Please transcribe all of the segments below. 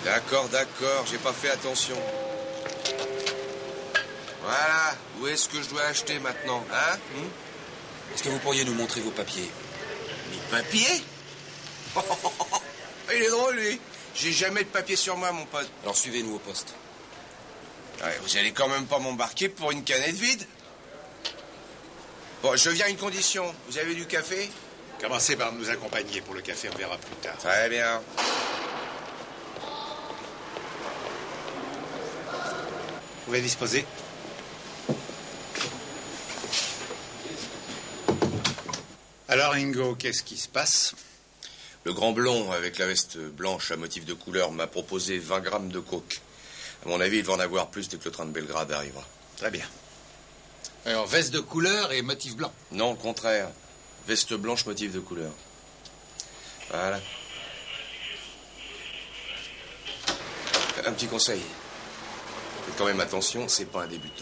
D'accord, j'ai pas fait attention. Voilà, où est-ce que je dois acheter maintenant, hein? Est-ce que vous pourriez nous montrer vos papiers? Mes papiers? Il est drôle, lui. J'ai jamais de papier sur moi, mon pote. Alors suivez-nous au poste. Ouais, vous allez quand même pas m'embarquer pour une canette vide? Bon, je viens à une condition. Vous avez du café? Commencez par nous accompagner. Pour le café, on verra plus tard. Très bien. Vous pouvez disposer. Alors, Ingo, qu'est-ce qui se passe? Le grand blond, avec la veste blanche à motif de couleur, m'a proposé 20 grammes de coke. À mon avis, il va en avoir plus dès que le train de Belgrade arrivera. Très bien. Alors, veste de couleur et motif blanc. Non, au contraire. Veste blanche, motif de couleur. Voilà. Un petit conseil. Faites quand même attention, c'est pas un débutant.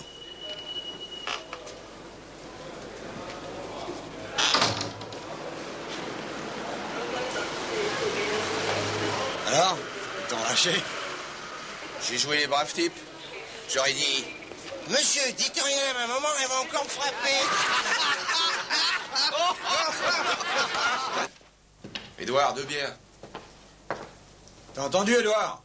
Alors, t'en lâché? J'ai joué les braves types. J'aurais dit... Monsieur, dites rien à ma maman, elle va encore me frapper. Édouard, 2 bières. T'as entendu, Édouard?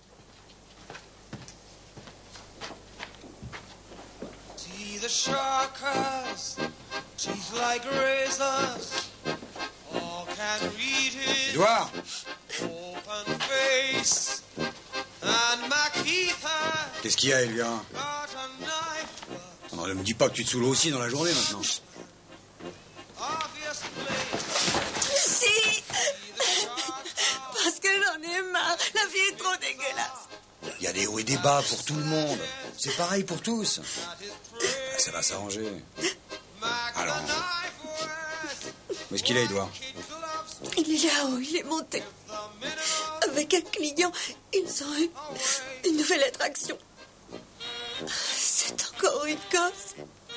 See the sharkers, teeth like razors. All can read his Édouard? open face. And Makitha Qu'est-ce qu'il y a, Elvira? got a knife, Non, ne me dis pas que tu te saoules aussi dans la journée, maintenant. obviously. Si. Parce que j'en ai marre. La vie est trop dégueulasse. Il y a des hauts et des bas pour tout le monde. C'est pareil pour tous. Ça va s'arranger. Alors, où est-ce qu'il est, Édouard? Il est là-haut, il est monté. Avec un client, ils ont eu une nouvelle attraction. C'est encore une gosse.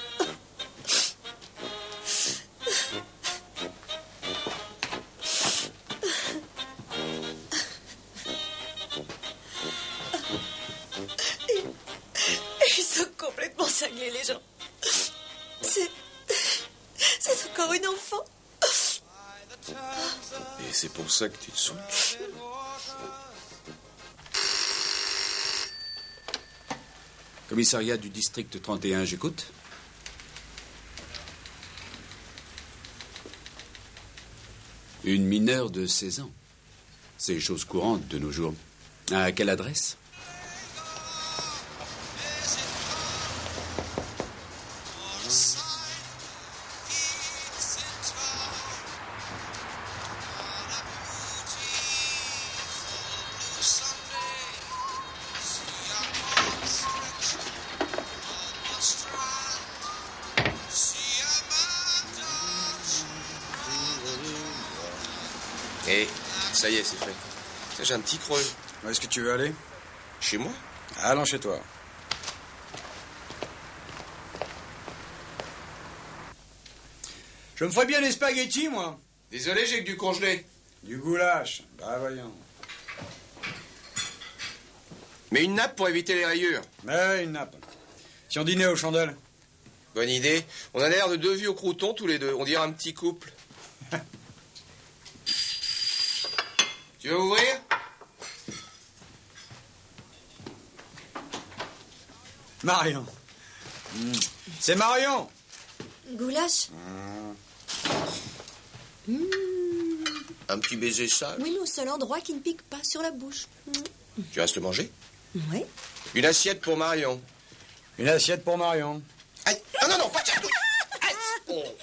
Ils sont complètement cinglés, les gens. C'est encore une enfant. Et c'est pour ça que tu te saoules. Commissariat du district 31, j'écoute. Une mineure de 16 ans. C'est chose courante de nos jours. À quelle adresse? Et ça y est, c'est fait. Ça, j'ai un petit creux. Où est-ce que tu veux aller? Chez moi? Allons chez toi. Je me ferais bien des spaghettis, moi. Désolé, j'ai que du congelé. Du goulash. Bah, voyons. Mais une nappe pour éviter les rayures. Mais une nappe. Si on dînait aux chandelles. Bonne idée. On a l'air de 2 vieux croutons tous les deux. On dirait un petit couple. Tu veux ouvrir? Marion. C'est Marion. Goulash? Un petit baiser sale. Oui, le seul endroit qui ne pique pas sur la bouche. Tu restes manger? Oui. Une assiette pour Marion. Une assiette pour Marion. Aïe. Non, non, pas de chatouille. Aïe. Oh.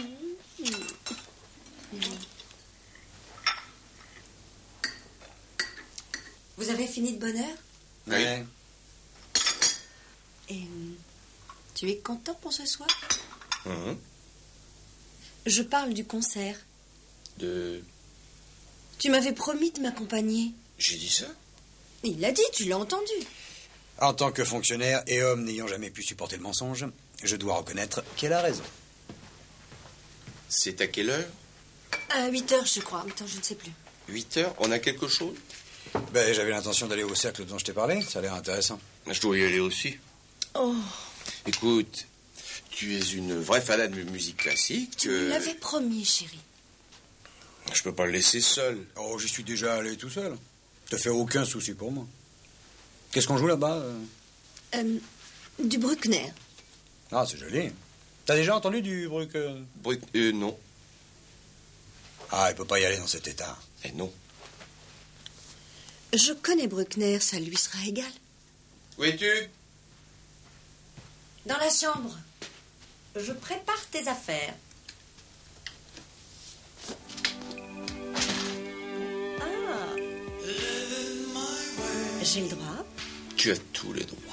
Vous avez fini de bonne heure? Oui. Et tu es content pour ce soir? Mhm. Je parle du concert. De... Tu m'avais promis de m'accompagner. J'ai dit ça? Il l'a dit, tu l'as entendu. En tant que fonctionnaire et homme n'ayant jamais pu supporter le mensonge, je dois reconnaître qu'elle a raison. C'est à quelle heure? À 8 heures, je crois. Attends, je ne sais plus. 8 heures? On a quelque chose? Ben, j'avais l'intention d'aller au cercle dont je t'ai parlé. Ça a l'air intéressant. Je dois y aller aussi. Oh, Écoute, tu es une vraie fanade de musique classique. tu me l'avais promis, chérie. Je peux pas le laisser seul. Oh, j'y suis déjà allé tout seul. Te fais aucun souci pour moi. Qu'est-ce qu'on joue là-bas Du Bruckner. Ah, c'est joli. T'as déjà entendu du Bruckner? Non. Ah, il peut pas y aller dans cet état. Eh non. Je connais Bruckner, ça lui sera égal. Où es-tu? Dans la chambre. Je prépare tes affaires. Ah. J'ai le droit. Tu as tous les droits.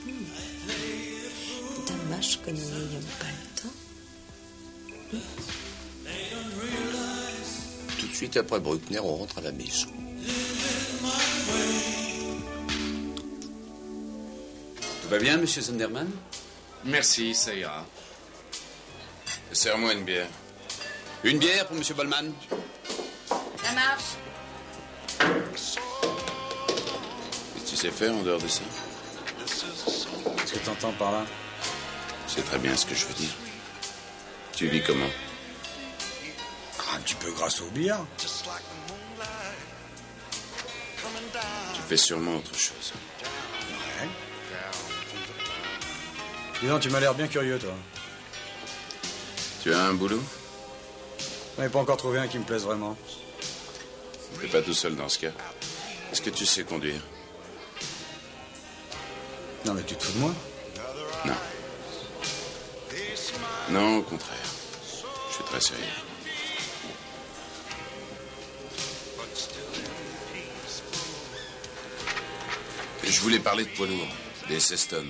Dommage que nous n'ayons pas le temps. Tout de suite après Bruckner, on rentre à la maison. Tout va bien, monsieur Sonderman? Merci, ça ira. Serre-moi une bière. Une bière pour monsieur Bollman? Ça marche. Qu'est-ce que tu sais faire en dehors de ça? Qu'est-ce que t'entends par là? C'est très bien ce que je veux dire. Tu vis comment? Un petit peu grâce au billard. Tu fais sûrement autre chose. Ouais. Dis donc, tu m'as l'air bien curieux, toi. Tu as un boulot? J'en ai pas encore trouvé un qui me plaise vraiment. T'es pas tout seul dans ce cas. Est-ce que tu sais conduire? Non, mais tu te fous de moi? Non. Non, au contraire. Je suis très sérieux. Je voulais parler de poids lourds, des Ceston.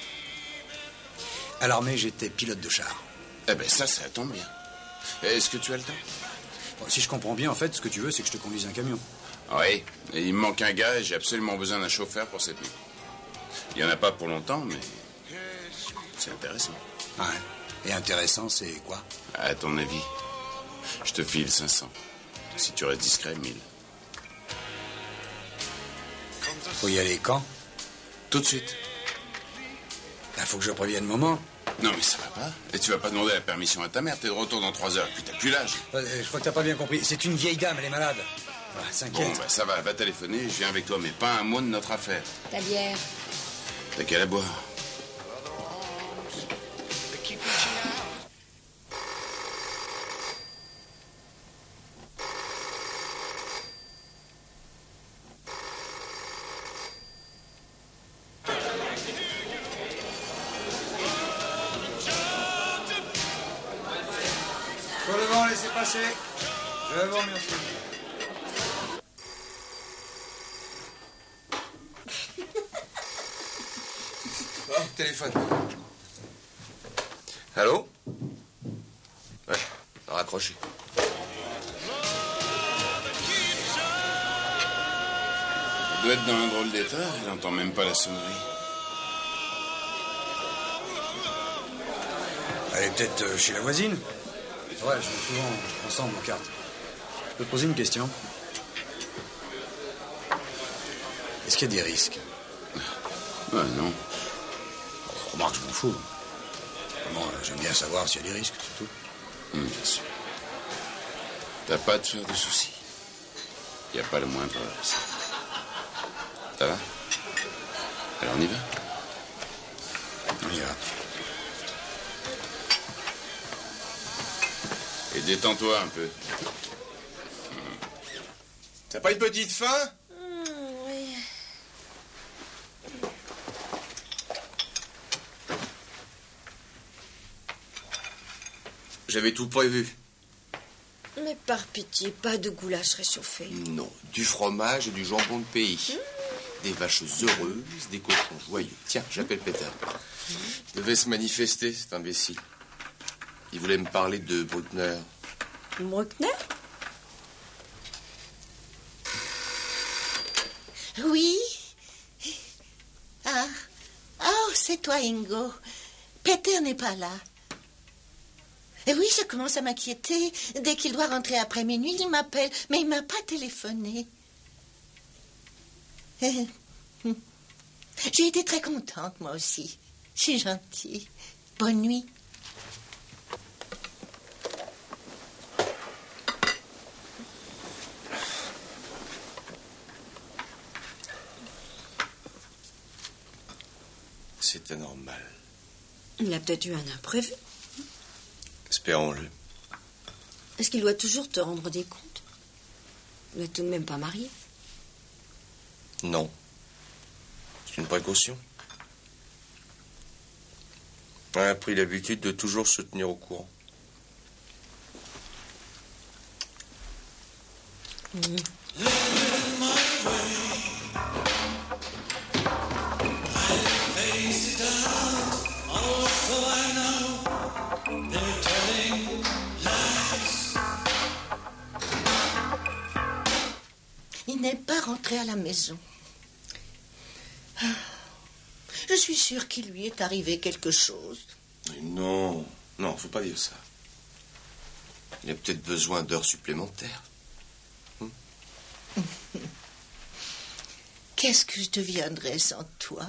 À l'armée, j'étais pilote de char. Eh ben ça tombe bien. Est-ce que tu as le temps? Bon, si je comprends bien, en fait, ce que tu veux, c'est que je te conduise un camion. Oui, et il me manque un gars et j'ai absolument besoin d'un chauffeur pour cette nuit. Il n'y en a pas pour longtemps, mais c'est intéressant. Ouais. Et intéressant, c'est quoi? À ton avis, je te file 500. Si tu restes discret, 1000. Faut y aller quand? Tout de suite. Ben, faut que je prévienne maman. Non, mais ça va pas. Et tu vas pas demander la permission à ta mère. T'es de retour dans 3 heures. Puis t'as plus l'âge. Je crois que t'as pas bien compris. C'est une vieille dame, elle est malade. Ah, s'inquiète. Bon, bah ça va téléphoner. Je viens avec toi, mais pas un mot de notre affaire. Ta bière. T'as qu'à la boire. Sur le vent, laissez passer. Je vous remercie. Oh, téléphone. Allô? Ouais, raccroché. Elle doit être dans un drôle d'état. Elle entend même pas la sonnerie. Elle est peut-être chez la voisine. Ouais, je joue souvent ensemble aux cartes. Je peux te poser une question? Est-ce qu'il y a des risques? Ouais, non. Remarque, je m'en fous. Bon, j'aime bien savoir s'il y a des risques, c'est tout. Bien sûr. T'as pas à te faire de soucis. Y a pas le moindre risque. Ça va? Alors on y va? On y va. Et détends-toi un peu. T'as pas une petite faim? Oui. J'avais tout prévu. Mais par pitié, pas de goulash réchauffé. Non, du fromage et du jambon de pays. Des vaches heureuses, des cochons joyeux. Tiens, j'appelle Peter. Il devait se manifester, cet imbécile. Il voulait me parler de Bruckner. Bruckner? Oui. Ah. Oh, c'est toi, Ingo. Peter n'est pas là. Et oui, je commence à m'inquiéter. Dès qu'il doit rentrer après minuit, il m'appelle, mais il m'a pas téléphoné. J'ai été très contente, moi aussi. C'est gentil. Bonne nuit. C'est anormal. Il a peut-être eu un imprévu. Espérons-le. Est-ce qu'il doit toujours te rendre des comptes? Vous n'êtes tout de même pas marié. Non. C'est une précaution. On a pris l'habitude de toujours se tenir au courant. Il n'est pas rentré à la maison. Je suis sûre qu'il lui est arrivé quelque chose. Non, non, faut pas dire ça. Il a peut-être besoin d'heures supplémentaires. Qu'est-ce que je deviendrais sans toi?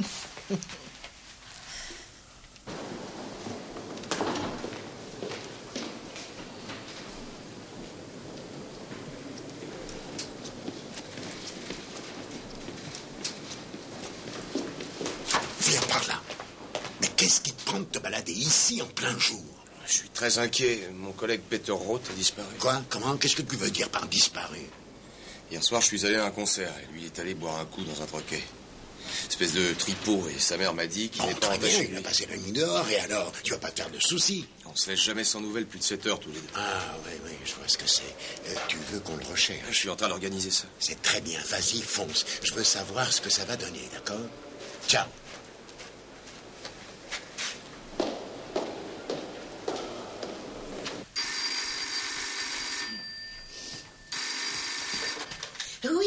Viens par là. Mais qu'est-ce qui te prend de te balader ici en plein jour? Je suis très inquiet. Mon collègue Peter Roth a disparu. Quoi? Comment? Qu'est-ce que tu veux dire par disparu? Hier soir, je suis allé à un concert et lui est allé boire un coup dans un troquet. Espèce de tripot, et sa mère m'a dit qu'il n'est pas rentré chez lui. Il a passé la nuit dehors et alors, tu vas pas te faire de soucis. On se laisse jamais sans nouvelles plus de 7 heures tous les deux. Ah, oui, je vois ce que c'est. Tu veux qu'on le recherche? Je suis en train d'organiser ça. C'est très bien, vas-y, fonce. Je veux savoir ce que ça va donner, d'accord? Ciao. Oui?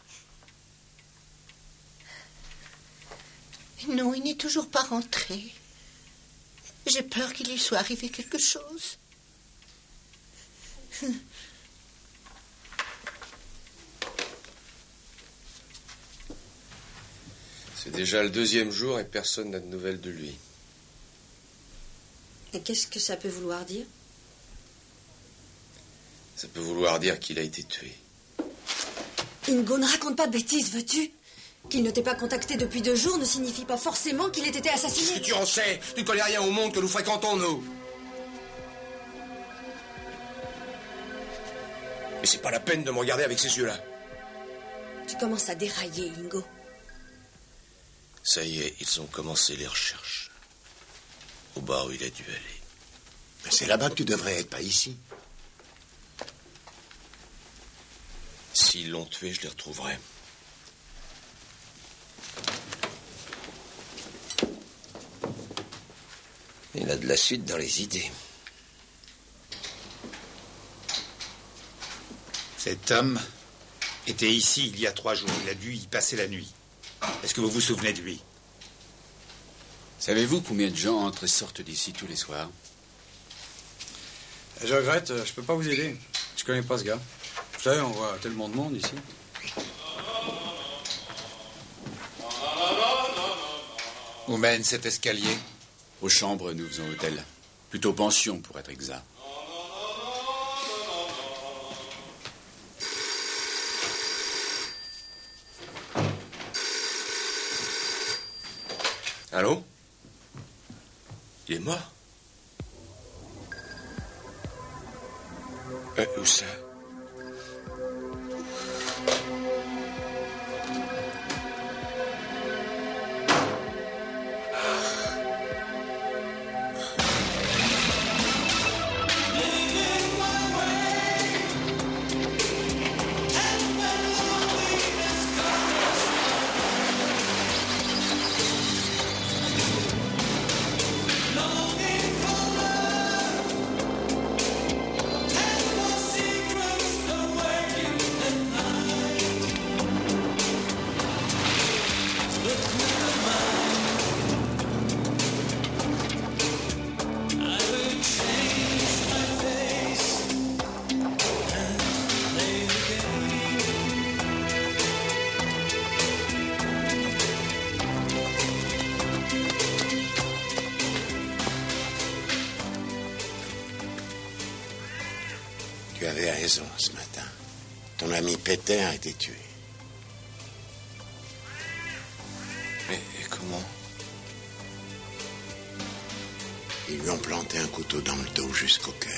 Non, il n'est toujours pas rentré. J'ai peur qu'il lui soit arrivé quelque chose. C'est déjà le 2e jour et personne n'a de nouvelles de lui. Et qu'est-ce que ça peut vouloir dire? Ça peut vouloir dire qu'il a été tué. Ingo, ne raconte pas de bêtises, veux-tu? Qu'il ne t'ait pas contacté depuis 2 jours ne signifie pas forcément qu'il ait été assassiné. Qu'est-ce que tu en sais? Tu ne connais rien au monde que nous fréquentons, nous. Mais c'est pas la peine de me regarder avec ces yeux-là. Tu commences à dérailler, Ingo. Ça y est, ils ont commencé les recherches. Au bar où il a dû aller. Mais c'est là-bas que tu devrais être, pas ici. S'ils l'ont tué, je les retrouverai. Il a de la suite dans les idées. Cet homme était ici il y a 3 jours. Il a dû y passer la nuit. Est-ce que vous vous souvenez de lui? Savez-vous combien de gens entrent et sortent d'ici tous les soirs? Je regrette, je peux pas vous aider. Je connais pas ce gars. Vous savez, on voit tellement de monde ici. Où mène cet escalier? Aux chambres, nous faisons hôtel. Plutôt pension, pour être exact. Allô? Il est mort? Où ça? Longing for love and for secret raison ce matin. Ton ami Peter a été tué. Mais comment? Ils lui ont planté un couteau dans le dos jusqu'au cœur.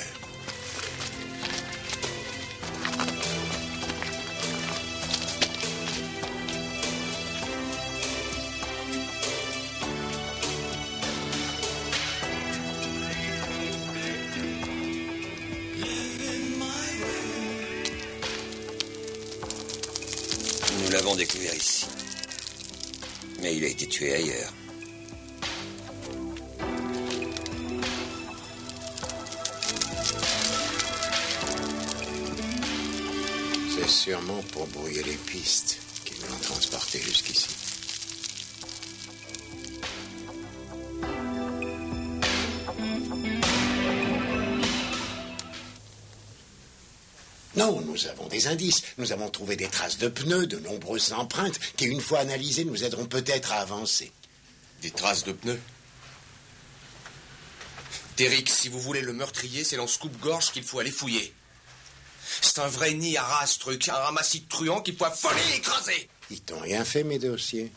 Nous l'avons découvert ici. Mais il a été tué ailleurs. C'est sûrement pour brouiller les pistes qu'ils l'ont transporté jusqu'ici. Non, nous avons des indices. Nous avons trouvé des traces de pneus, de nombreuses empreintes qui, une fois analysées, nous aideront peut-être à avancer. Des traces de pneus? Derrick, si vous voulez le meurtrier, c'est dans ce coupe-gorge qu'il faut aller fouiller. C'est un vrai nid à race, truc, un ramassis de truands qu'il faut affoler et écraser. Ils t'ont rien fait, mes dossiers?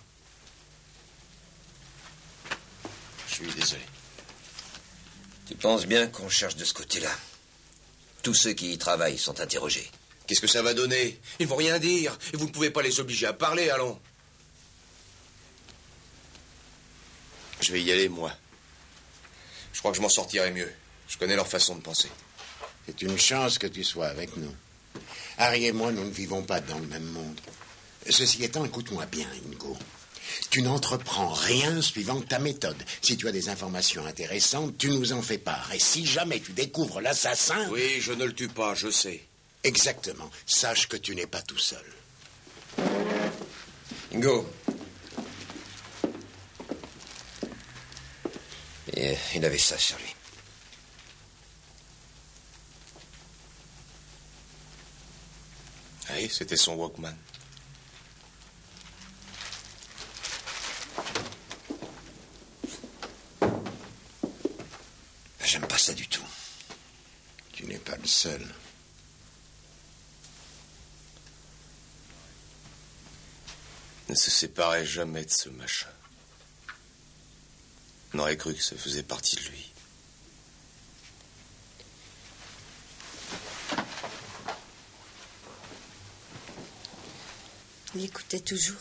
Je suis désolé. Tu penses bien qu'on cherche de ce côté-là? Tous ceux qui y travaillent sont interrogés. Qu'est-ce que ça va donner? Ils vont rien dire. Et vous ne pouvez pas les obliger à parler, allons. Je vais y aller, moi. Je crois que je m'en sortirai mieux. Je connais leur façon de penser. C'est une chance que tu sois avec nous. Harry et moi, nous ne vivons pas dans le même monde. Ceci étant, écoute-moi bien, Ingo. Tu n'entreprends rien suivant ta méthode. Si tu as des informations intéressantes, tu nous en fais part. Et si jamais tu découvres l'assassin... Oui, je ne le tue pas, je sais. Exactement. Sache que tu n'es pas tout seul. Ingo. Et il avait ça sur lui. Oui, c'était son Walkman. J'aime pas ça du tout. Tu n'es pas le seul. Ne se séparait jamais de ce machin. On aurait cru que ça faisait partie de lui. Il écoutait toujours.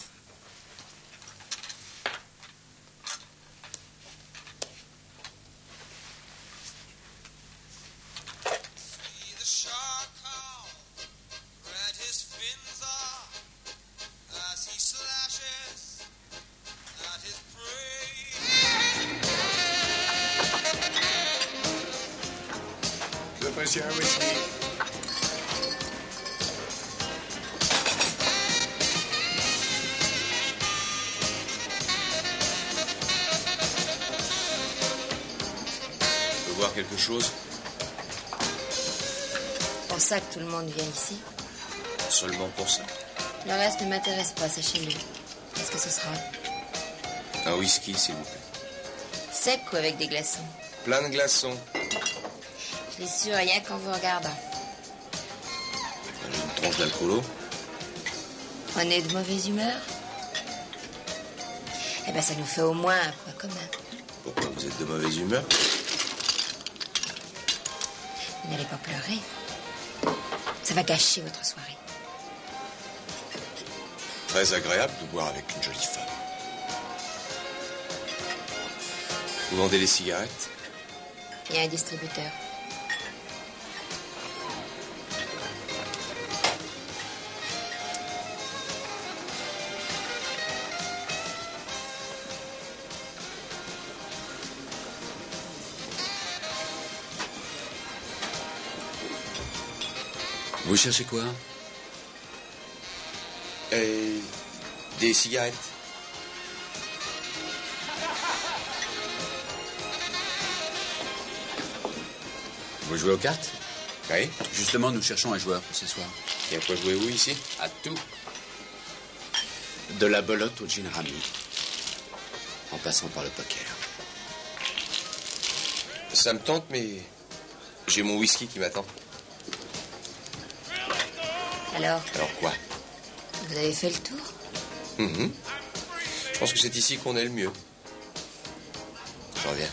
Monsieur un whisky. Je peux voir quelque chose? Pour ça que tout le monde vient ici. Seulement pour ça? Le reste ne m'intéresse pas, sachez-le. Qu'est-ce que ce sera? Un whisky, s'il vous plaît. Sec ou avec des glaçons? Plein de glaçons. Je suis sûr, rien qu'en vous regardant. J'ai une tronche d'alcoolo. On est de mauvaise humeur? Eh ben, ça nous fait au moins un point commun. Pourquoi vous êtes de mauvaise humeur? Vous n'allez pas pleurer. Ça va gâcher votre soirée. Très agréable de boire avec une jolie femme. Vous vendez des cigarettes? Il y a un distributeur. Vous cherchez quoi? Des cigarettes. Vous jouez aux cartes? Oui. Justement, nous cherchons un joueur pour ce soir. Et à quoi jouez-vous ici? À tout. De la belote au gin rami. En passant par le poker. Ça me tente, mais j'ai mon whisky qui m'attend. Alors, Alors quoi? vous avez fait le tour? Je pense que c'est ici qu'on est le mieux. Je reviens.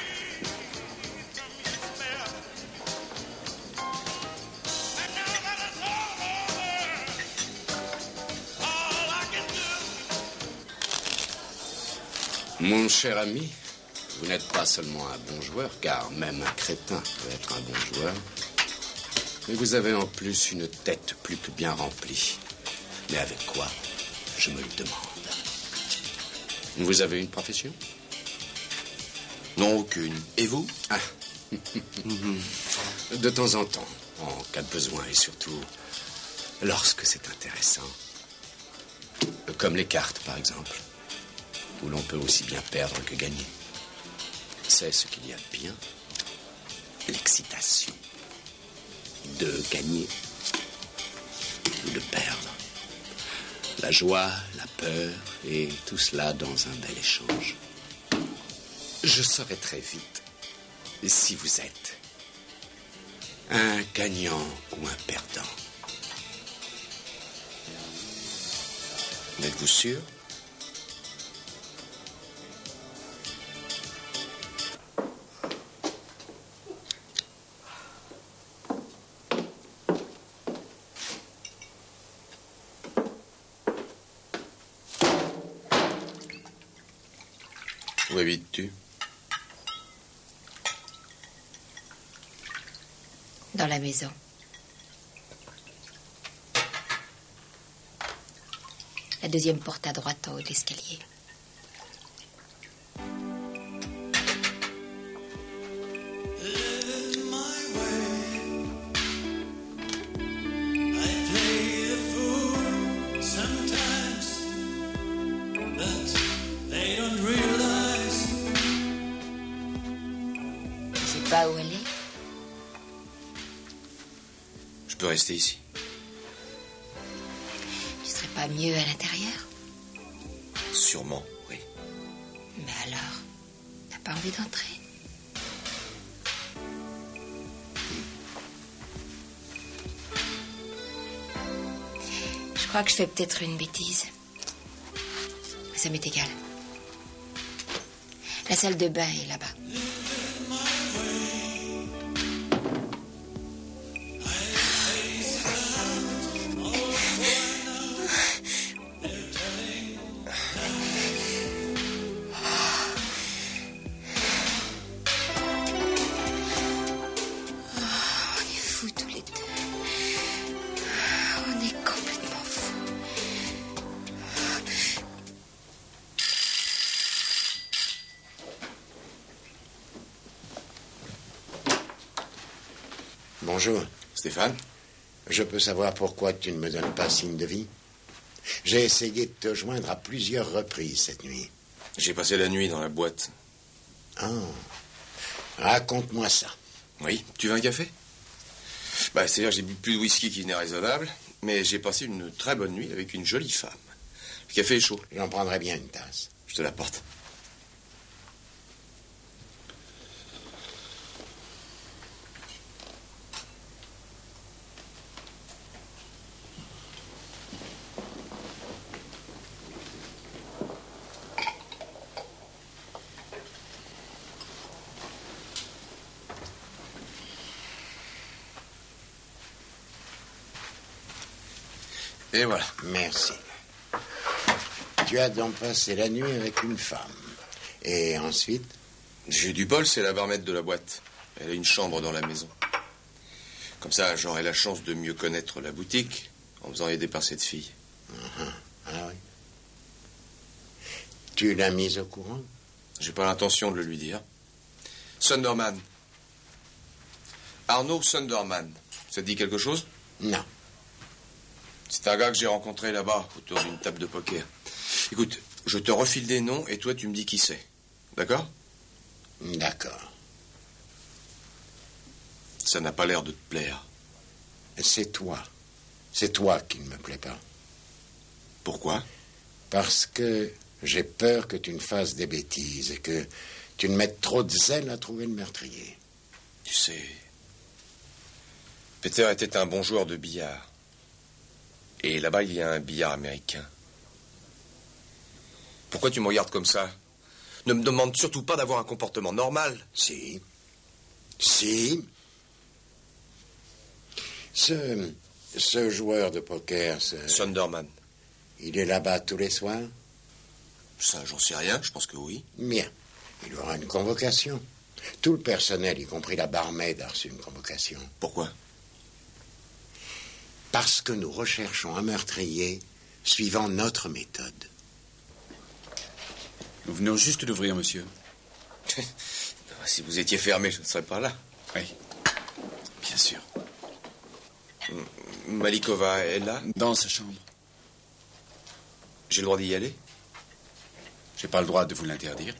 Mon cher ami, vous n'êtes pas seulement un bon joueur, car même un crétin peut être un bon joueur, mais vous avez en plus une tête plus que bien remplie. Mais avec quoi? Je me le demande. Vous avez une profession? Non, aucune. Et vous? Ah. De temps en temps, en cas de besoin, et surtout lorsque c'est intéressant. Comme les cartes, par exemple, où l'on peut aussi bien perdre que gagner. C'est ce qu'il y a de bien. L'excitation de gagner ou de perdre. La joie, la peur, et tout cela dans un bel échange. Je saurai très vite si vous êtes un gagnant ou un perdant. Êtes-vous sûr? Où habites-tu? Dans la maison. La deuxième porte à droite en haut de l'escalier. Tu sais pas où elle est? Je peux rester ici. Tu serais pas mieux à l'intérieur? Sûrement, oui. Mais alors, t'as pas envie d'entrer? Je crois que je fais peut-être une bêtise. Mais ça m'est égal. La salle de bain est là-bas. Bonjour. Stéphane? Je peux savoir pourquoi tu ne me donnes pas signe de vie? J'ai essayé de te joindre à plusieurs reprises cette nuit. J'ai passé la nuit dans la boîte. Ah. Raconte-moi ça. Oui, tu veux un café? C'est-à-dire que j'ai bu plus de whisky qu'il n'est raisonnable, mais j'ai passé une très bonne nuit avec une jolie femme. Le café est chaud. J'en prendrais bien une tasse. Je te l'apporte. Et voilà. Merci. Tu as donc passé la nuit avec une femme. Et ensuite? J'ai eu du bol, c'est la barmaid de la boîte. Elle a une chambre dans la maison. Comme ça, j'aurai la chance de mieux connaître la boutique en faisant aider par cette fille. Ah oui. Tu l'as mise au courant? J'ai pas l'intention de le lui dire. Sunderman. Arnaud Sunderman. Ça te dit quelque chose? Non. C'est un gars que j'ai rencontré là-bas, autour d'une table de poker. Écoute, je te refile des noms et toi, tu me dis qui c'est. D'accord? D'accord. Ça n'a pas l'air de te plaire. C'est toi. C'est toi qui ne me plaît pas. Pourquoi? Parce que j'ai peur que tu ne fasses des bêtises et que tu ne mettes trop de zèle à trouver le meurtrier. Tu sais, Peter était un bon joueur de billard. Et là-bas, il y a un billard américain. Pourquoi tu me regardes comme ça? Ne me demande surtout pas d'avoir un comportement normal. Si. Si. Ce joueur de poker, Sunderman. Il est là-bas tous les soirs? Ça, j'en sais rien, je pense que oui. Bien. Il aura une convocation. Tout le personnel, y compris la barmaid, a reçu une convocation. Pourquoi? Parce que nous recherchons un meurtrier suivant notre méthode. Nous venons juste d'ouvrir, monsieur. Si vous étiez fermé, je ne serais pas là. Oui. Bien sûr. Malikova est là? Dans sa chambre. J'ai le droit d'y aller? J'ai pas le droit de vous l'interdire.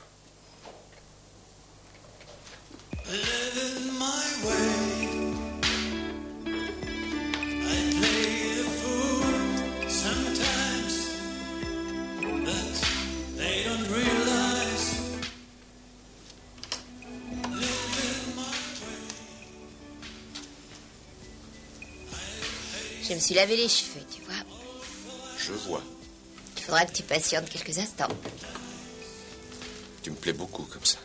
Je me suis lavé les cheveux, tu vois. Je vois. Il faudra que tu patientes quelques instants. Tu me plais beaucoup comme ça.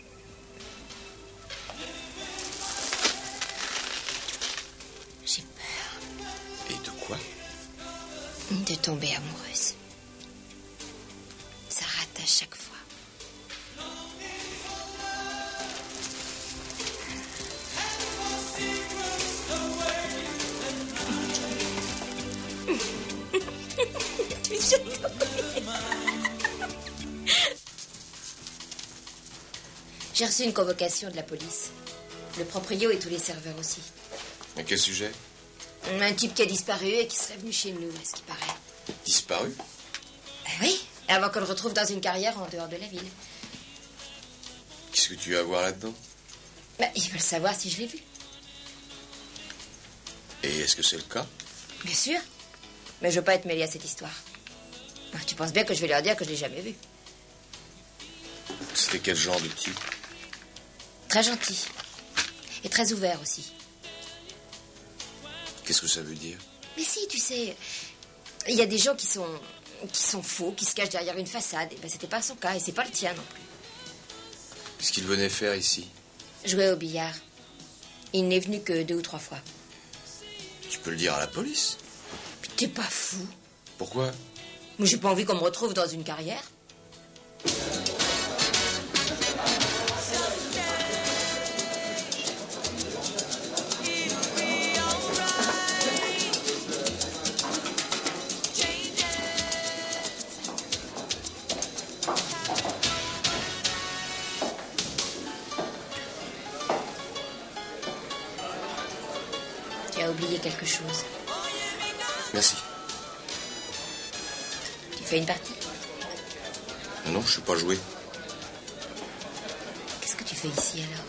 J'ai peur. Et de quoi? De tomber amoureuse. Ça rate à chaque fois. J'ai reçu une convocation de la police. Le proprio et tous les serveurs aussi. À quel sujet? Un type qui a disparu et qui serait venu chez nous, à ce qui paraît. Disparu? Oui, avant qu'on le retrouve dans une carrière en dehors de la ville. Qu'est-ce que tu vas voir là-dedans? Ils veulent savoir si je l'ai vu. Et est-ce que c'est le cas? Bien sûr. Mais je veux pas être mêlée à cette histoire. Tu penses bien que je vais leur dire que je l'ai jamais vu. C'était quel genre de type? Très gentil. Et très ouvert aussi. Qu'est-ce que ça veut dire? Mais si, tu sais, il y a des gens qui sont faux, qui se cachent derrière une façade. Et c'était pas son cas, et c'est pas le tien non plus. Qu'est-ce qu'il venait faire ici? Jouer au billard. Il n'est venu que 2 ou 3 fois. Tu peux le dire à la police? Mais t'es pas fou? Pourquoi? Mais j'ai pas envie qu'on me retrouve dans une carrière. Tu as oublié quelque chose. Merci. Tu fais une partie? Non, je suis pas joué. Qu'est-ce que tu fais ici alors?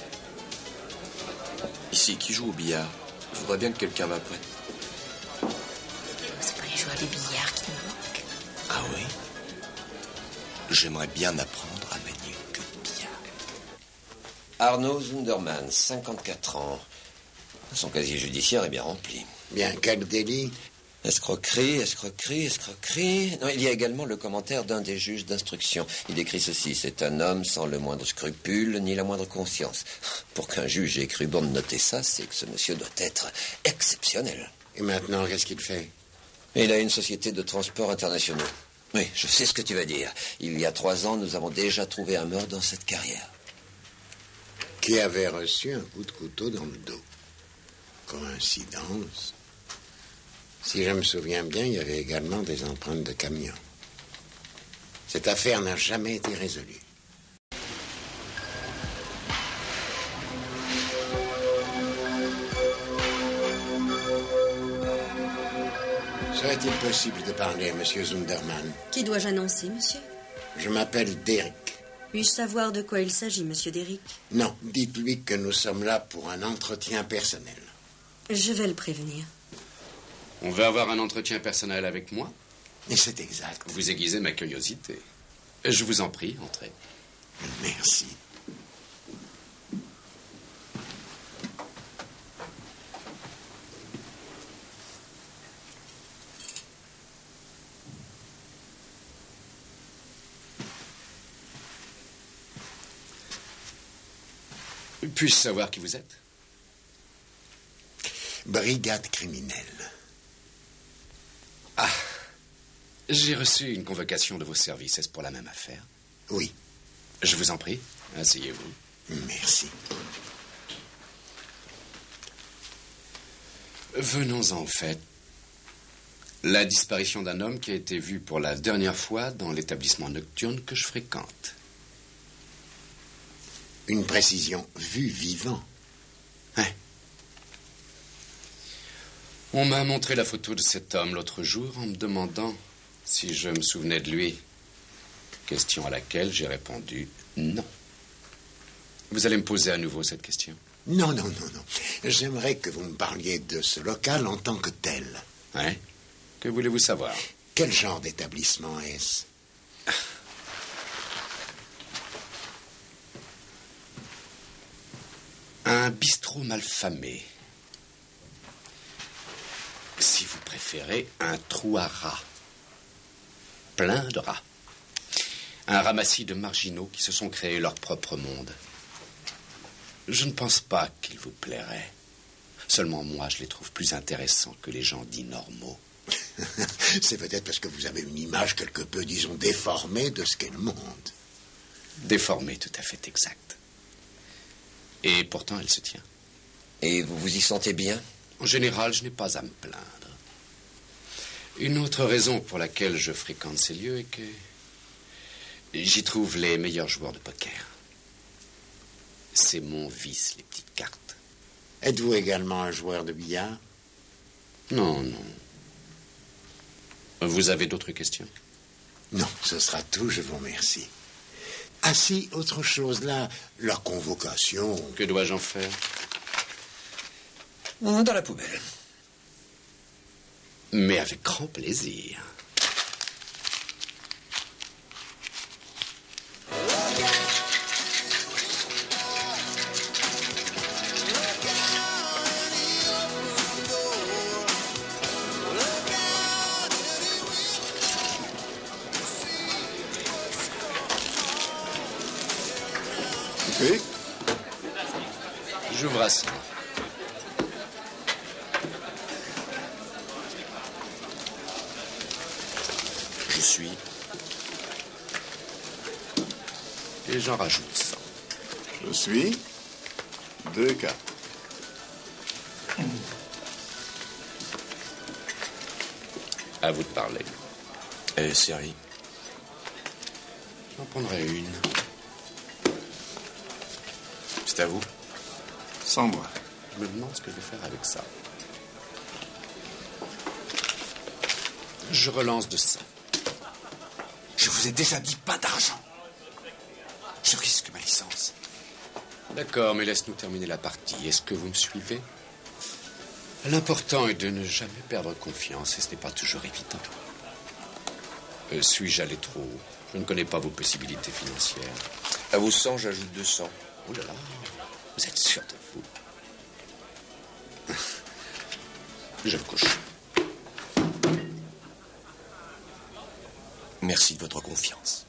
Ici, qui joue au billard? Je voudrais bien que quelqu'un m'apprenne. C'est pas les joueurs de billard qui nous manquent. Ah oui? J'aimerais bien apprendre à manier que le billard. Arnaud Sunderman, 54 ans. Son casier judiciaire est bien rempli. Bien, quel délit? Escroquerie. Non, il y a également le commentaire d'un des juges d'instruction. Il écrit ceci: c'est un homme sans le moindre scrupule ni la moindre conscience. Pour qu'un juge ait cru bon de noter ça, c'est que ce monsieur doit être exceptionnel. Et maintenant, qu'est-ce qu'il fait? Il a une société de transport internationaux. Oui, je sais ce que tu vas dire. Il y a 3 ans, nous avons déjà trouvé un meurtre dans cette carrière. Qui avait reçu un coup de couteau dans le dos. Coïncidence. Si je me souviens bien, il y avait également des empreintes de camion. Cette affaire n'a jamais été résolue. Serait-il possible de parler à M. Sunderman? Qui dois-je annoncer, monsieur? Je m'appelle Derrick. Puis-je savoir de quoi il s'agit, monsieur Derrick? Non, dites-lui que nous sommes là pour un entretien personnel. Je vais le prévenir. On veut avoir un entretien personnel avec moi? Et c'est exact. Vous aiguisez ma curiosité. Je vous en prie, entrez. Merci. Puis-je savoir qui vous êtes? Brigade criminelle. Ah, j'ai reçu une convocation de vos services. Est-ce pour la même affaire? Oui. Je vous en prie, asseyez-vous. Merci. Venons-en au fait. La disparition d'un homme qui a été vu pour la dernière fois dans l'établissement nocturne que je fréquente. Une précision, vu vivant. Hein? On m'a montré la photo de cet homme l'autre jour en me demandant si je me souvenais de lui. Question à laquelle j'ai répondu non. Vous allez me poser à nouveau cette question? Non. J'aimerais que vous me parliez de ce local en tant que tel. Ouais? Que voulez-vous savoir? Quel genre d'établissement est-ce? Un bistrot malfamé. Si vous préférez, un trou à rats. Plein de rats. Un ramassis de marginaux qui se sont créés leur propre monde. Je ne pense pas qu'il vous plairait. Seulement moi, je les trouve plus intéressants que les gens dits normaux. C'est peut-être parce que vous avez une image quelque peu, disons, déformée de ce qu'est le monde. Déformée, tout à fait exact. Et pourtant, elle se tient. Et vous vous y sentez bien? En général, je n'ai pas à me plaindre. Une autre raison pour laquelle je fréquente ces lieux est que j'y trouve les meilleurs joueurs de poker. C'est mon vice, les petites cartes. Êtes-vous également un joueur de billard? Non. Vous avez d'autres questions? Non, ce sera tout, je vous remercie. Ah si, autre chose là, la convocation... Que dois-je en faire? Dans la poubelle. Mais avec grand plaisir. Oui. J'ouvre à ça. Je suis. Et j'en rajoute 100. Je suis. 2 cartes. À vous de parler. Série. J'en prendrai une. C'est à vous. Sans moi. Je me demande ce que je vais faire avec ça. Je relance de 100. Je vous ai déjà dit pas d'argent. Je risque ma licence. D'accord, mais laisse-nous terminer la partie. Est-ce que vous me suivez? L'important est de ne jamais perdre confiance, et ce n'est pas toujours évident. Suis-je allé trop haut? Je ne connais pas vos possibilités financières. À vos 100, j'ajoute 200. Oh là là, vous êtes sûr de vous? Je me couche. Merci de votre confiance.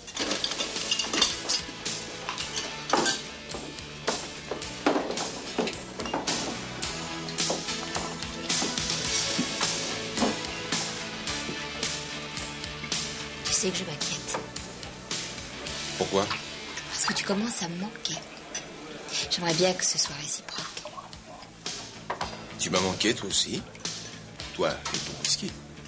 Tu sais que je m'inquiète. Pourquoi? Parce que tu commences à me manquer. J'aimerais bien que ce soit réciproque. Tu m'as manqué, toi aussi? Toi et ton whisky.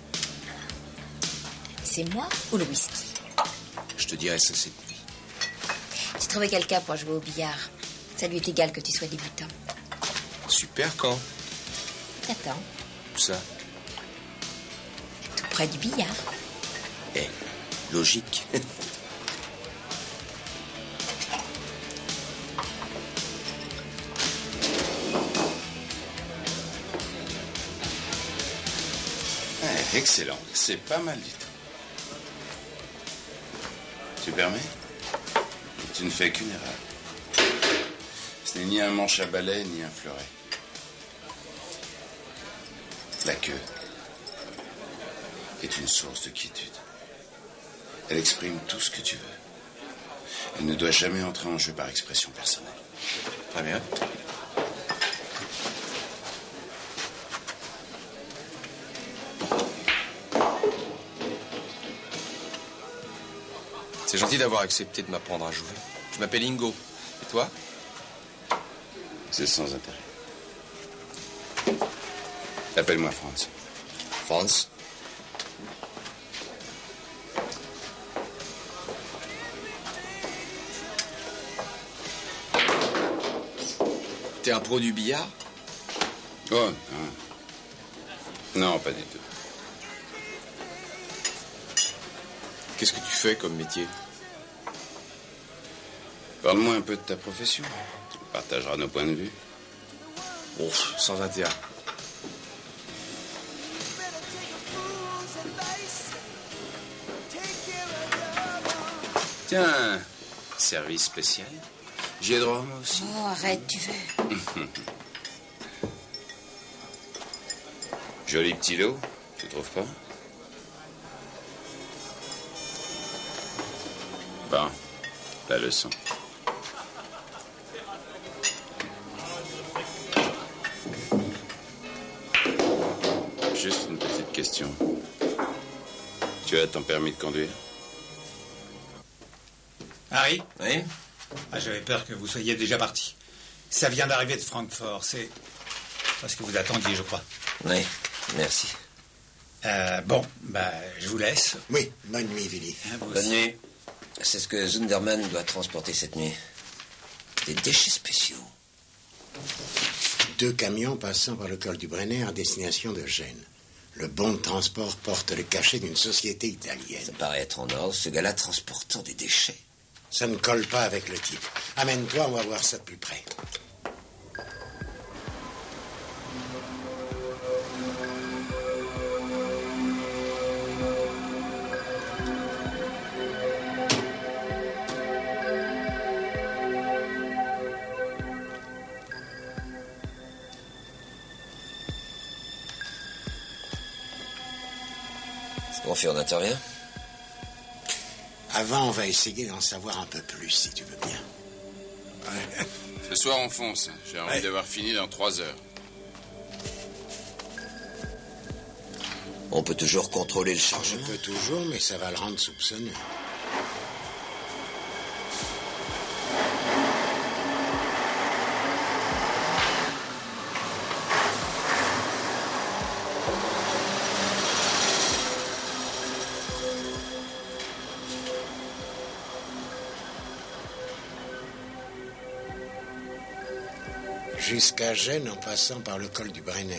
C'est moi ou le whisky? Je te dirai ça cette nuit. J'ai trouvé quelqu'un pour jouer au billard. Ça lui est égal que tu sois débutant. Super, quand? T'attends, Où ça? tout près du billard. Logique. Excellent, c'est pas mal du tout. Tu permets? Tu ne fais qu'une erreur. Ce n'est ni un manche à balai, ni un fleuret. La queue est une source de quiétude. Elle exprime tout ce que tu veux. Elle ne doit jamais entrer en jeu par expression personnelle. Très bien. C'est gentil d'avoir accepté de m'apprendre à jouer. Je m'appelle Ingo. Et toi? C'est sans intérêt. Appelle-moi Franz. Franz? T'es un pro du billard? Oh, non. Non, pas du tout. Qu'est-ce que tu fais comme métier? Parle-moi un peu de ta profession. On partagera nos points de vue. Bon, sans intérêt. Tiens, service spécial. J'y ai droit, moi aussi. Oh, arrête, tu veux. Joli petit lot, tu trouves pas? Bon, la leçon. Juste une petite question. Tu as ton permis de conduire? Harry? Oui? Ah, j'avais peur que vous soyez déjà parti. Ça vient d'arriver de Francfort, c'est parce que vous attendiez, je crois. Oui, merci. Bon, je vous laisse. Oui, bonne nuit, Willy. Bonne nuit. C'est ce que Zunderman doit transporter cette nuit. Des déchets spéciaux. 2 camions passant par le col du Brenner à destination de Gênes. Le bon de transport porte le cachet d'une société italienne. Ça paraît être en ordre, ce gars-là transportant des déchets. Ça ne colle pas avec le type. Amène-toi, on va voir ça de plus près. Est-ce qu'on fait, on n'attend rien? Avant, on va essayer d'en savoir un peu plus, si tu veux bien. Ouais. Ce soir, on fonce. J'ai envie d'avoir fini dans 3 heures. On peut toujours contrôler le chargement. On peut toujours, mais ça va le rendre soupçonneux. Jusqu'à Gênes en passant par le col du Brenner.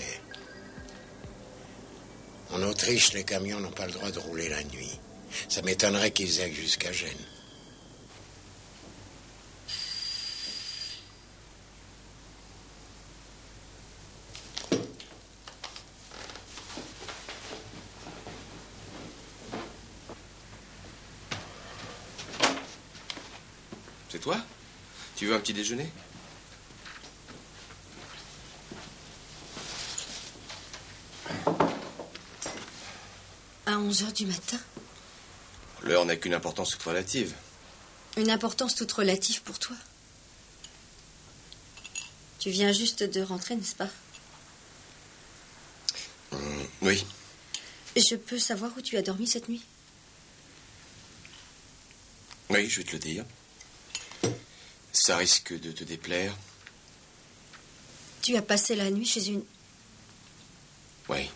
En Autriche, les camions n'ont pas le droit de rouler la nuit. Ça m'étonnerait qu'ils aillent jusqu'à Gênes. C'est toi? Tu veux un petit déjeuner? À 11h du matin. L'heure n'a qu'une importance toute relative. Une importance toute relative pour toi. Tu viens juste de rentrer, n'est-ce pas? Oui. Je peux savoir où tu as dormi cette nuit? Oui, je vais te le dire. Ça risque de te déplaire. Tu as passé la nuit chez une... Oui.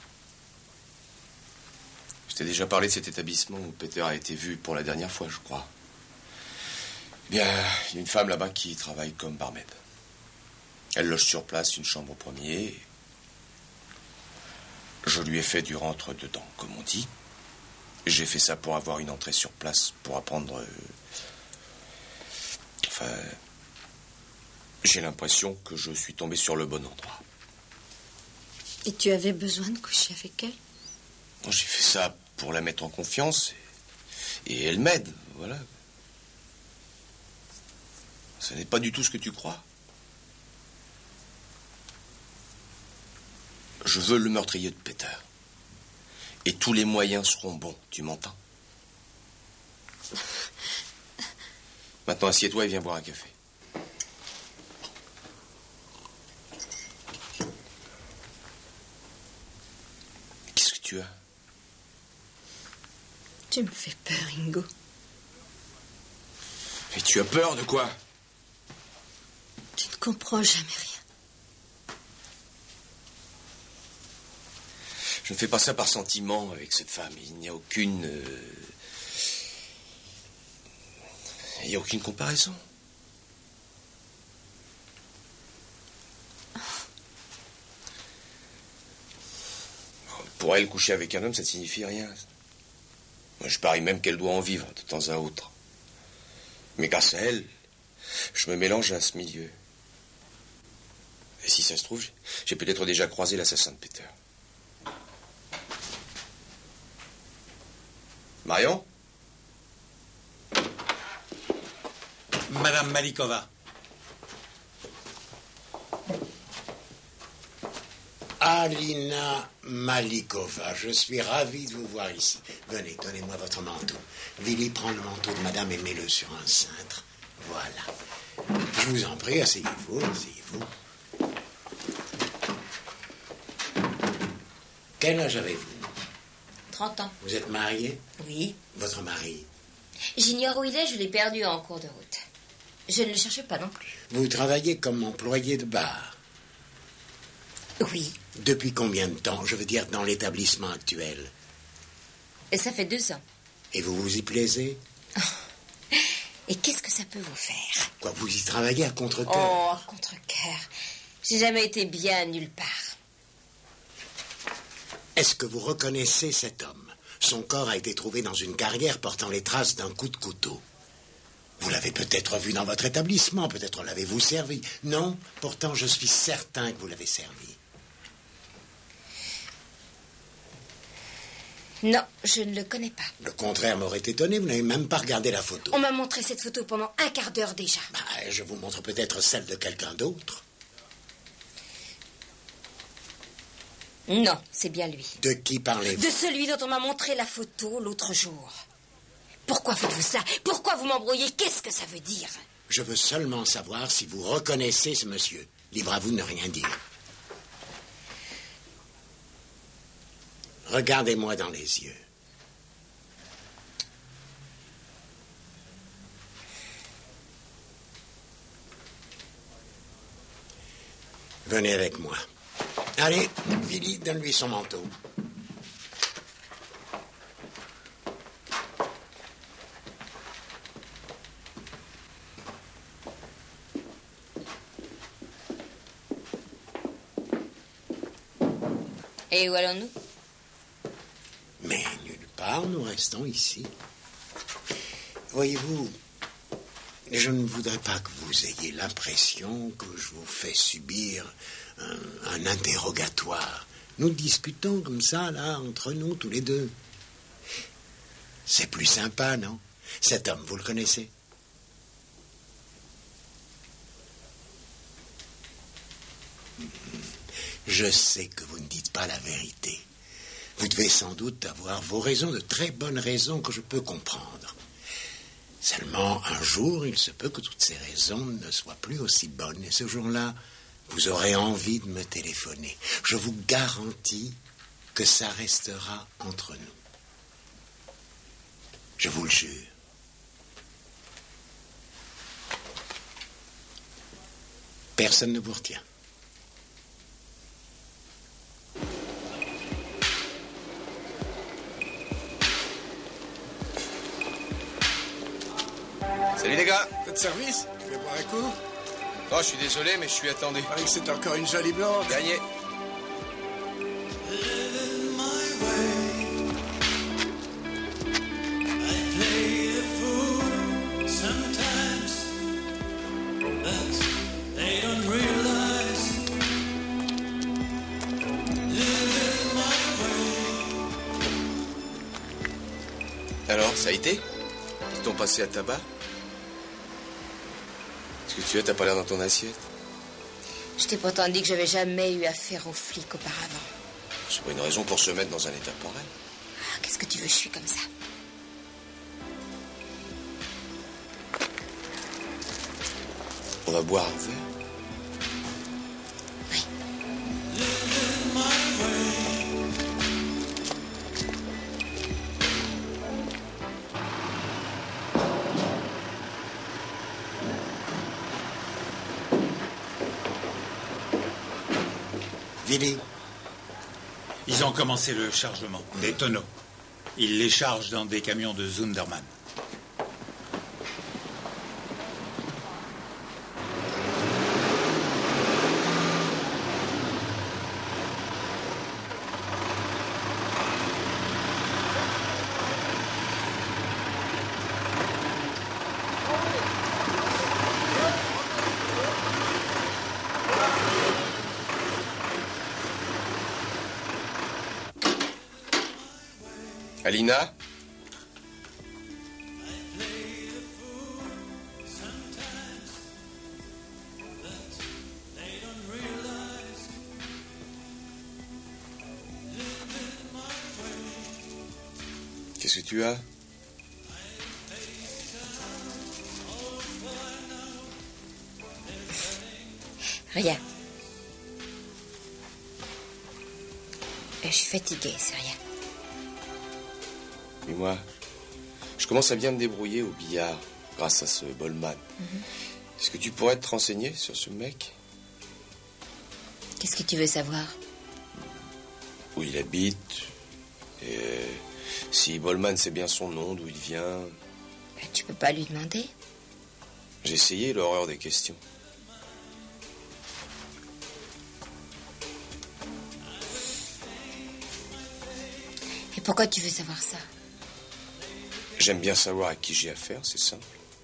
Je t'ai déjà parlé de cet établissement où Peter a été vu pour la dernière fois, je crois. Eh bien, il y a une femme là-bas qui travaille comme barmaid. Elle loge sur place une chambre au premier. Je lui ai fait du rentre-dedans, comme on dit. J'ai fait ça pour avoir une entrée sur place, pour apprendre... Enfin... J'ai l'impression que je suis tombé sur le bon endroit. Et tu avais besoin de coucher avec elle? J'ai fait ça pour la mettre en confiance. Et elle m'aide, voilà. Ce n'est pas du tout ce que tu crois. Je veux le meurtrier de Peter. Et tous les moyens seront bons, tu m'entends? Maintenant, assieds-toi et viens boire un café. tu as? Tu me fais peur, Ingo. Mais tu as peur de quoi? Tu ne comprends jamais rien. Je ne fais pas ça par sentiment avec cette femme. Il n'y a aucune... Il n'y a aucune comparaison. Pour elle, coucher avec un homme, ça ne signifie rien. Moi, je parie même qu'elle doit en vivre de temps à autre. Mais grâce à elle, je me mélange à ce milieu. Et si ça se trouve, j'ai peut-être déjà croisé l'assassin de Peter. Marion? Madame Malikova. Alina Malikova, je suis ravi de vous voir ici. Venez, donnez-moi votre manteau. Willy, prends le manteau de madame et mets-le sur un cintre. Voilà. Je vous en prie, asseyez-vous, asseyez-vous. Quel âge avez-vous? 30 ans. Vous êtes marié? Oui. Votre mari? J'ignore où il est, je l'ai perdu en cours de route. Je ne le cherche pas non plus. Vous travaillez comme employé de bar? Oui. Depuis combien de temps? Je veux dire, dans l'établissement actuel. Et ça fait 2 ans. Et vous vous y plaisez? Et qu'est-ce que ça peut vous faire? Quoi, vous y travaillez à contre-cœur? Oh, à contre-cœur. J'ai jamais été bien nulle part. Est-ce que vous reconnaissez cet homme? Son corps a été trouvé dans une carrière portant les traces d'un coup de couteau. Vous l'avez peut-être vu dans votre établissement, peut-être l'avez-vous servi. Non, pourtant je suis certain que vous l'avez servi. Non, je ne le connais pas. Le contraire m'aurait étonné, vous n'avez même pas regardé la photo. On m'a montré cette photo pendant un quart d'heure déjà. Je vous montre peut-être celle de quelqu'un d'autre. Non, c'est bien lui. De qui parlez-vous? De celui dont on m'a montré la photo l'autre jour. Pourquoi faites-vous ça? Pourquoi vous m'embrouillez? Qu'est-ce que ça veut dire? Je veux seulement savoir si vous reconnaissez ce monsieur. Libre à vous de ne rien dire. Regardez-moi dans les yeux. Venez avec moi. Allez, Willy, donne-lui son manteau. Et où allons-nous? Mais nulle part, nous restons ici. Voyez-vous, je ne voudrais pas que vous ayez l'impression que je vous fais subir un interrogatoire. Nous discutons comme ça, là, entre nous, tous les deux. C'est plus sympa, non? Cet homme, vous le connaissez? Je sais que vous ne dites pas la vérité. Vous devez sans doute avoir vos raisons, de très bonnes raisons que je peux comprendre. Seulement, un jour, il se peut que toutes ces raisons ne soient plus aussi bonnes. Et ce jour-là, vous aurez envie de me téléphoner. Je vous garantis que ça restera entre nous. Je vous le jure. Personne ne vous retient. Salut les gars. Pas de service? Tu veux boire un coup? Oh, je suis désolé, mais je suis attendu. Ah, c'est encore une jolie blonde. Gagné. Alors, ça a été? Ils t'ont passé à tabac? Qu'est-ce que tu as? T'as pas l'air dans ton assiette? Je t'ai pourtant dit que j'avais jamais eu affaire aux flics auparavant. C'est pas une raison pour se mettre dans un état pareil. Ah, qu'est-ce que tu veux, je suis comme ça. On va boire un verre? Oui. Willy. Ils ont commencé le chargement, des tonneaux. Ils les chargent dans des camions de Zundermann. Alina? Qu'est-ce que tu as? Rien. Je suis fatiguée, c'est rien. Mais moi, je commence à bien me débrouiller au billard grâce à ce Bollman. Est-ce que tu pourrais te renseigner sur ce mec? Qu'est-ce que tu veux savoir? Où il habite, et si Bollman c'est bien son nom, d'où il vient. Tu peux pas lui demander? J'ai essayé, l'horreur des questions. Et pourquoi tu veux savoir ça? J'aime bien savoir à qui j'ai affaire, c'est simple.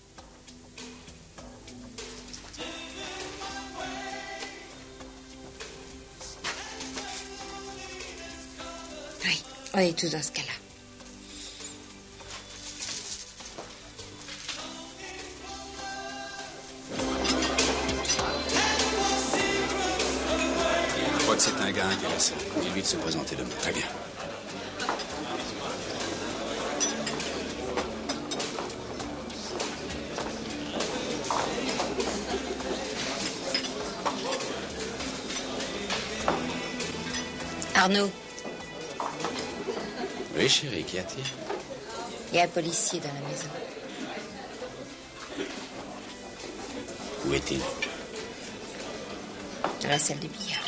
Oui, on est tous dans ce cas-là. Je crois que c'est un gars intéressant. Dis-lui de se présenter demain. Très bien. Arnaud. Oui, chérie, qu'y a-t-il? Il y a un policier dans la maison. Où est-il? Dans la salle de billard.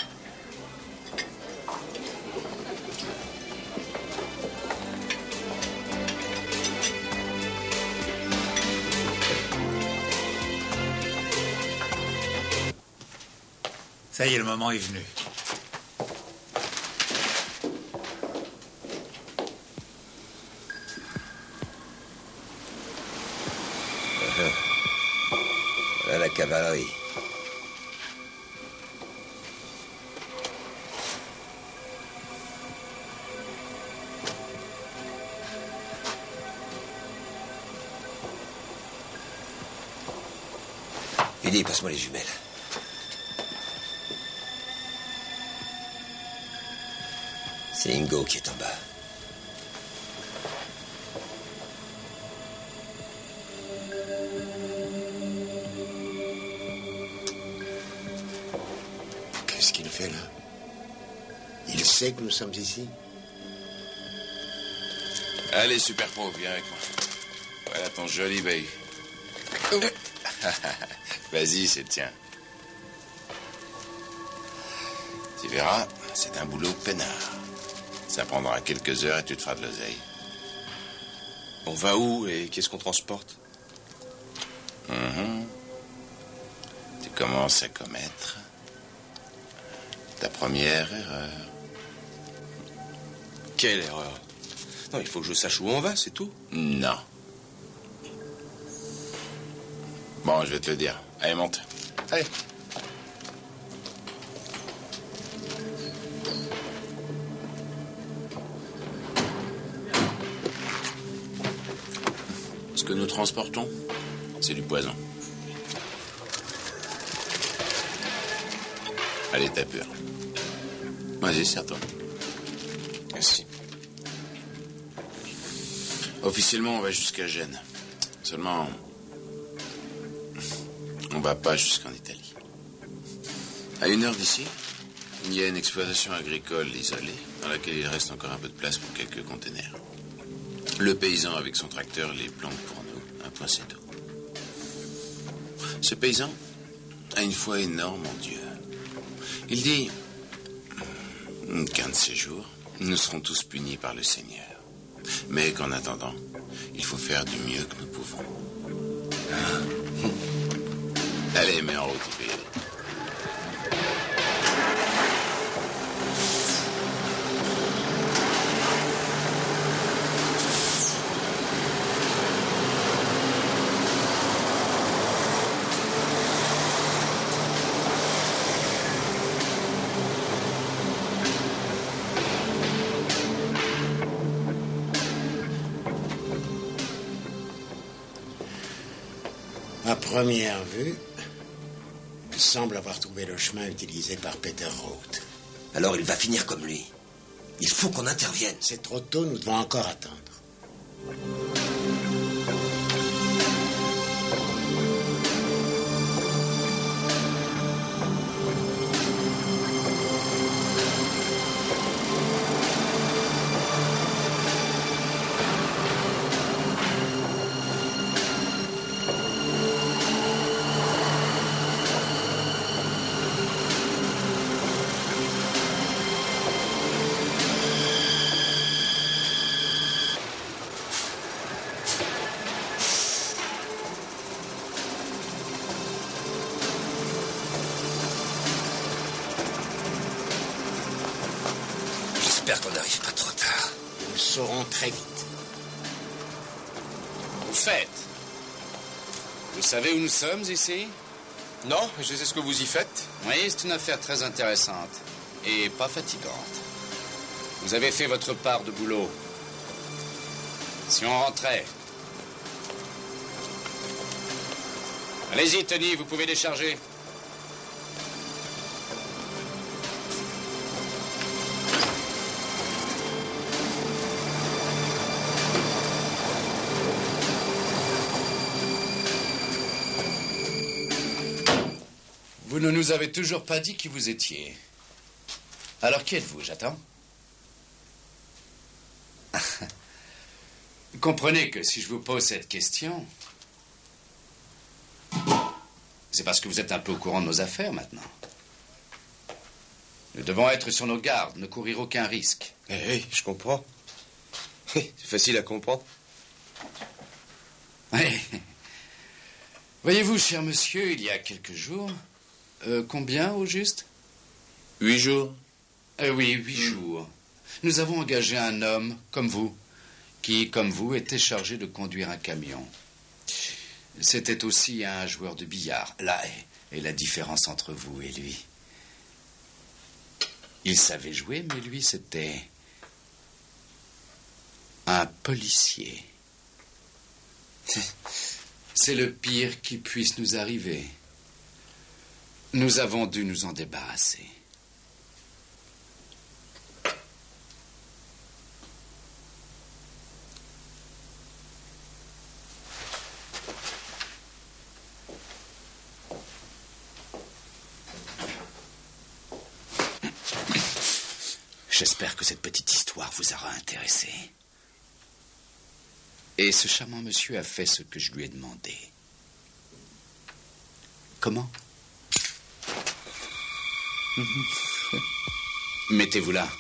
Ça y est, le moment est venu. Voilà la cavalerie. Willy, passe-moi les jumelles. C'est Ingo qui est en bas. Qu'est-ce qu'il fait là? Il sait que nous sommes ici? Allez, Super Pro, viens avec moi. Voilà ton joli bail. Vas-y, c'est le tien. Tu verras, c'est un boulot peinard. Ça prendra quelques heures et tu te feras de l'oseille. On va où et qu'est-ce qu'on transporte? Tu commences à commettre ta première erreur. Quelle erreur? Non, il faut que je sache où on va, c'est tout. Non. Bon, je vais te le dire. Allez, monte. Allez. Ce que nous transportons, c'est du poison. Allez, t'as peur. Vas-y, serre-toi. Merci. Officiellement, on va jusqu'à Gênes. Seulement, on va pas jusqu'en Italie. À 1 heure d'ici, il y a une exploitation agricole isolée dans laquelle il reste encore un peu de place pour quelques containers. Le paysan avec son tracteur les plante pour nous, un point c'est tout. Ce paysan a une foi énorme en Dieu. Il dit Qu'un de ces jours, nous serons tous punis par le Seigneur. Mais qu'en attendant, il faut faire du mieux que nous pouvons. Allez, mets en route, il faut y aller. À première vue, il semble avoir trouvé le chemin utilisé par Peter Roth. Alors il va finir comme lui. Il faut qu'on intervienne. C'est trop tôt, nous devons encore attendre. J'espère qu'on n'arrive pas trop tard. Nous le saurons très vite. Au fait, vous savez où nous sommes ici? Non, je sais ce que vous y faites. Oui, c'est une affaire très intéressante et pas fatigante. Vous avez fait votre part de boulot. Si on rentrait... Allez-y, Tony, vous pouvez décharger. Vous ne nous avez toujours pas dit qui vous étiez. Alors qui êtes-vous, j'attends? Comprenez que si je vous pose cette question, c'est parce que vous êtes un peu au courant de nos affaires maintenant. Nous devons être sur nos gardes, ne courir aucun risque. Oui, je comprends. C'est facile à comprendre. Oui. Voyez-vous, cher monsieur, il y a quelques jours... combien au juste? 8 jours. Oui, 8 jours. Nous avons engagé un homme, comme vous, qui, comme vous, était chargé de conduire un camion. C'était aussi un joueur de billard. Là est la différence entre vous et lui. Il savait jouer, mais lui, c'était un policier. C'est le pire qui puisse nous arriver. Nous avons dû nous en débarrasser. J'espère que cette petite histoire vous aura intéressé. Et ce charmant monsieur a fait ce que je lui ai demandé. Comment? Mettez-vous là.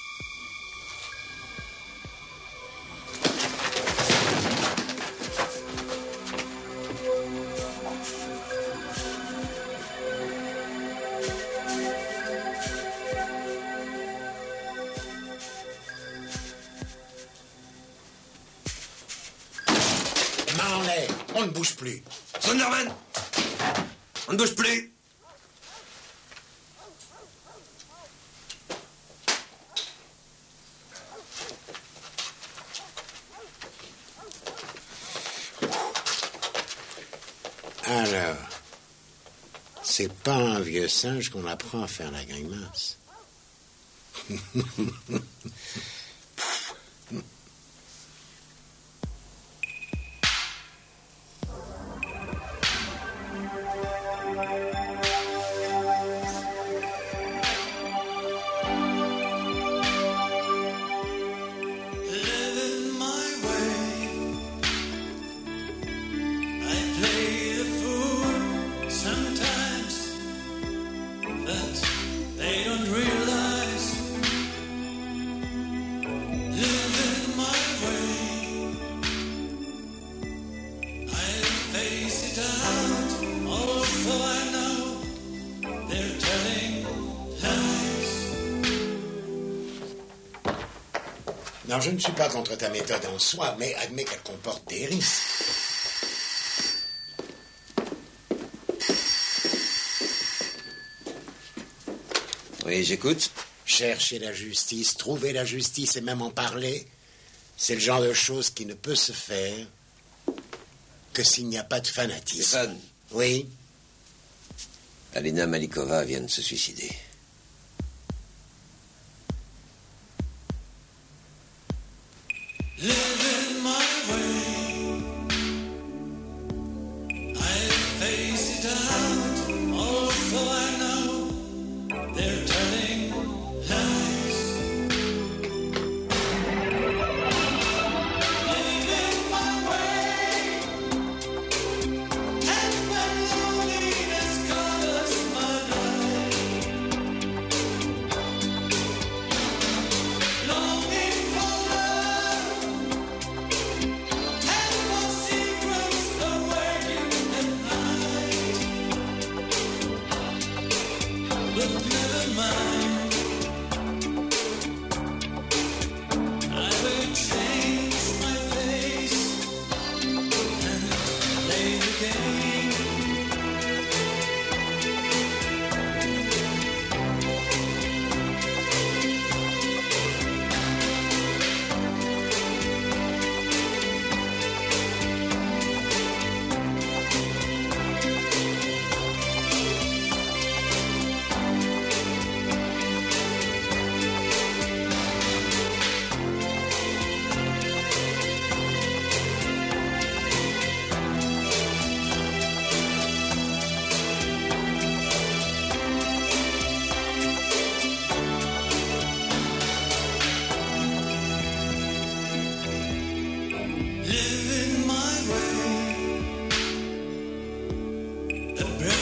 Main en l'air, on ne bouge plus. Sonderman! On ne bouge plus! Alors, c'est pas un vieux singe qu'on apprend à faire la grimace. Sometimes that they don't realize Non, je ne suis pas contre ta méthode en soi, mais admets qu'elle comporte des risques. Oui, j'écoute. Chercher la justice, trouver la justice et même en parler, c'est le genre de chose qui ne peut se faire que s'il n'y a pas de fanatisme. Stéphane. Oui. Alina Malikova vient de se suicider. Living my way, I face it out. Also, I know they're telling lies. Living my way, and when loneliness covers my life, longing for love. But never mind, I will change my face and play the game. Living my way, a